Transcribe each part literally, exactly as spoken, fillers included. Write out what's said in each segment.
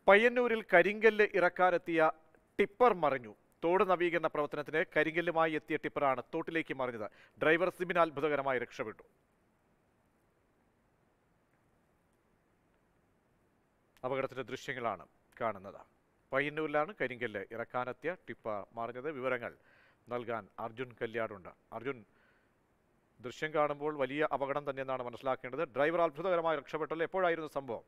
പയ്യന്നൂരിൽ കരിങ്കല്ല് ഇറക്കാനെത്തിയ ടിപ്പർ മറിഞ്ഞു. തോട് നവീകരണ പ്രവർത്തനത്തിന് കരിങ്കല്ലുമായി എത്തിയ ടിപ്പറാണ് തോട്ടിലേക്ക് മറിഞ്ഞത്. ഡ്രൈവർ സിബിൻ അത്ഭുതകരമായി രക്ഷപ്പെട്ടു. അപകടത്തിന്റെ ദൃശ്യങ്ങളാണ് കാണുന്നത്. പയ്യന്നൂരിലാണ് കരിങ്കല്ല് ഇറക്കാനെത്തിയ ടിപ്പർ മറിഞ്ഞത്. വിവരങ്ങൾ നൽകാൻ അർജുൻ കല്യാടുണ്ട്. അർജുൻ, ദൃശ്യം കാണുമ്പോൾ വലിയ അപകടം തന്നെയെന്നാണ് മനസ്സിലാക്കേണ്ടത്. ഡ്രൈവർ അത്ഭുതകരമായി രക്ഷപ്പെട്ടല്ലോ. എപ്പോഴായിരുന്നു സംഭവം?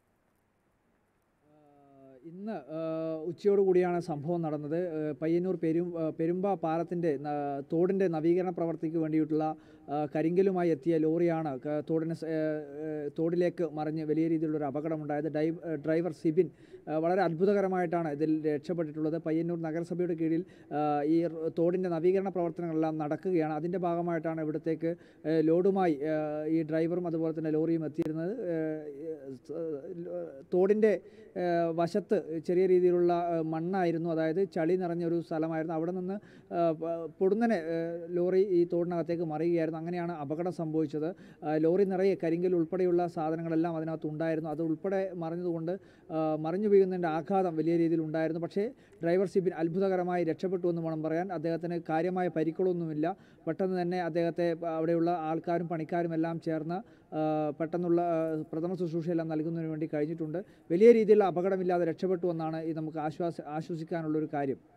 ഇന്ന് ഉച്ചയോടുകൂടിയാണ് സംഭവം നടന്നത്. പയ്യന്നൂർ പെരും പെരുമ്പ പാലത്തിൻ്റെ തോടിൻ്റെ നവീകരണ പ്രവർത്തിക്ക് വേണ്ടിയിട്ടുള്ള കരിങ്കലുമായി എത്തിയ ലോറിയാണ് തോടിന് തോടിലേക്ക് മറിഞ്ഞ് വലിയ രീതിയിലുള്ളൊരു അപകടമുണ്ടായത്. ഡ്രൈവർ സിബിൻ വളരെ അത്ഭുതകരമായിട്ടാണ് ഇതിൽ രക്ഷപ്പെട്ടിട്ടുള്ളത്. പയ്യന്നൂർ നഗരസഭയുടെ കീഴിൽ ഈ തോടിൻ്റെ നവീകരണ പ്രവർത്തനങ്ങളെല്ലാം നടക്കുകയാണ്. അതിൻ്റെ ഭാഗമായിട്ടാണ് ഇവിടത്തേക്ക് ലോഡുമായി ഈ ഡ്രൈവറും അതുപോലെ തന്നെ ലോറിയും എത്തിയിരുന്നത്. തോടിൻ്റെ വശത്ത് ചെറിയ രീതിയിലുള്ള മണ്ണായിരുന്നു, അതായത് ചളി നിറഞ്ഞൊരു സ്ഥലമായിരുന്നു. അവിടെ നിന്ന് പൊടുന്നനെ ലോറി ഈ തോടിനകത്തേക്ക് മറിയുകയായിരുന്നു. അങ്ങനെയാണ് അപകടം സംഭവിച്ചത്. ലോറി നിറയെ കരിങ്കൽ ഉൾപ്പെടെയുള്ള സാധനങ്ങളെല്ലാം അതിനകത്ത് ഉണ്ടായിരുന്നു. അത് ഉൾപ്പെടെ മറിഞ്ഞതുകൊണ്ട് മറിഞ്ഞു വീഴുന്നതിൻ്റെ ആഘാതം വലിയ രീതിയിൽ ഉണ്ടായിരുന്നു. പക്ഷേ ഡ്രൈവർ സിബിൻ അത്ഭുതകരമായി രക്ഷപ്പെട്ടു എന്ന് വേണം പറയാൻ. അദ്ദേഹത്തിന് കാര്യമായ പരിക്കുകളൊന്നുമില്ല. പെട്ടെന്ന് തന്നെ അദ്ദേഹത്തെ അവിടെയുള്ള ആൾക്കാരും പണിക്കാരും എല്ലാം ചേർന്ന് പെട്ടെന്നുള്ള പ്രഥമ ശുശ്രൂഷയെല്ലാം നൽകുന്നതിന് വേണ്ടി കഴിഞ്ഞിട്ടുണ്ട്. വലിയ രീതിയിലുള്ള അപകടമില്ലാതെ രക്ഷപ്പെട്ടു എന്നാണ് ഇത് നമുക്ക് ആശ്വാസ ആശ്വസിക്കാനുള്ളൊരു കാര്യം.